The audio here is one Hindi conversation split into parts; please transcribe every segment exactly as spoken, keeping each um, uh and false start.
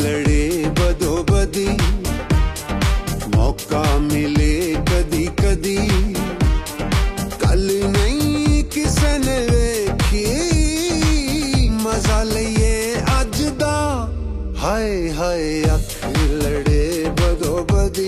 लड़े बदो बदी, मौका मिले कदी कदी, कल नहीं किसे ने वेखी, मजा लइए अज दा। हाय हाय अख लड़े बदो बदी,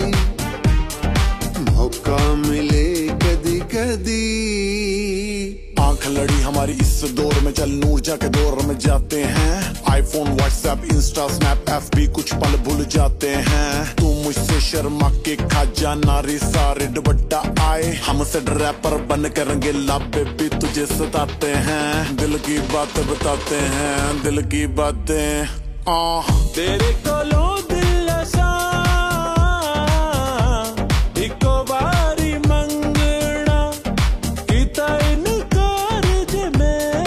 मौका मिले कदी कदी। आंख लड़ी हमारी इस दौर में, चल नूर जाके दौर में जाते हैं। IPhone, WhatsApp, Insta, Snap, FB कुछ पल भूल जाते हैं। तू मुझसे शर्मा के खा जाना, रे सारे दुपट्टा आए हमसे रैपर बन कर रंगीला, बेबी तुझे सताते हैं। दिल की बात बताते हैं, दिल की बातें। आ तेरे कोलों दिल असा इको बारी मंगना, किता इनकार जे मैं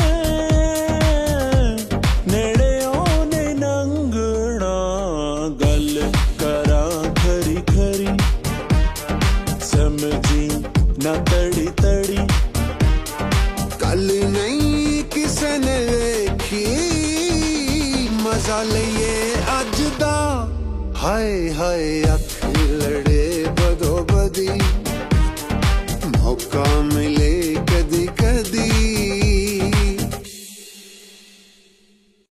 नेड़े ओने नंगना। गल करा खरी खरी समझी ना तड़ी तड़ी, कल नहीं किसे ने वेखी, मजा लइए अज दा। हाय हाय